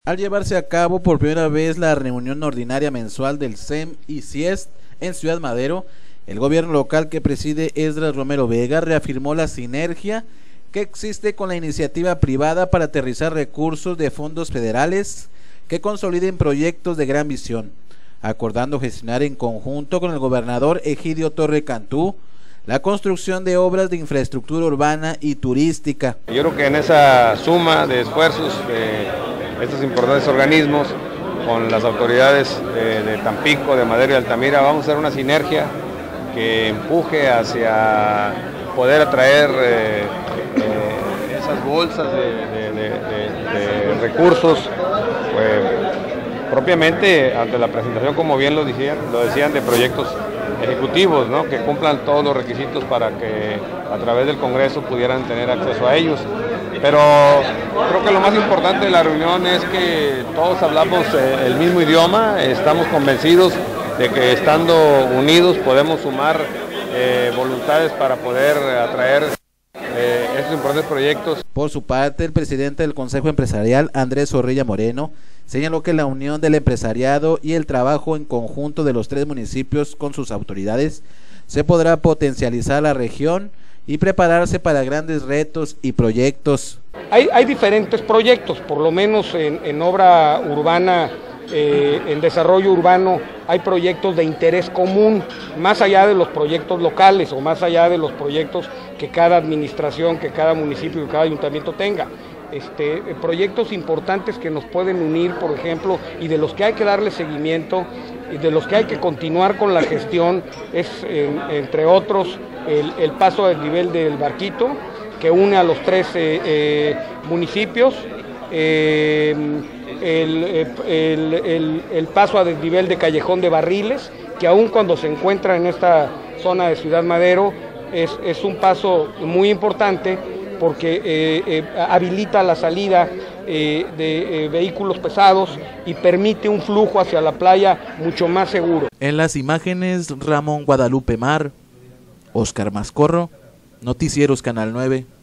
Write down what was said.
Al llevarse a cabo por primera vez la reunión ordinaria mensual del CEM y CIEST en Ciudad Madero, el gobierno local que preside Esdras Romero Vega reafirmó la sinergia que existe con la iniciativa privada para aterrizar recursos de fondos federales que consoliden proyectos de gran visión, acordando gestionar en conjunto con el gobernador Egidio Torre Cantú la construcción de obras de infraestructura urbana y turística. Yo creo que en esa suma de esfuerzos de estos importantes organismos con las autoridades de Tampico, de Madero y Altamira, vamos a hacer una sinergia que empuje hacia poder atraer esas bolsas de recursos, propiamente ante la presentación, como bien lo decían, de proyectos ejecutivos, ¿no?, que cumplan todos los requisitos para que a través del Congreso pudieran tener acceso a ellos. Pero creo que lo más importante de la reunión es que todos hablamos el mismo idioma, estamos convencidos de que estando unidos podemos sumar voluntades para poder atraer estos importantes proyectos. Por su parte, el presidente del Consejo Empresarial, Andrés Zorrilla Moreno, señaló que la unión del empresariado y el trabajo en conjunto de los tres municipios con sus autoridades se podrá potencializar la región y prepararse para grandes retos y proyectos. Hay diferentes proyectos, por lo menos en obra urbana, en desarrollo urbano, hay proyectos de interés común, más allá de los proyectos locales o más allá de los proyectos que cada administración, que cada municipio, que cada ayuntamiento tenga. Proyectos importantes que nos pueden unir, por ejemplo, y de los que hay que darle seguimiento y de los que hay que continuar con la gestión, es entre otros el paso del nivel del Barquito, que une a los tres municipios, el paso a desnivel de Callejón de Barriles, que aún cuando se encuentra en esta zona de Ciudad Madero es un paso muy importante porque habilita la salida de vehículos pesados y permite un flujo hacia la playa mucho más seguro. En las imágenes, Ramón Guadalupe Mar, Oscar Mascorro, Noticieros Canal 9.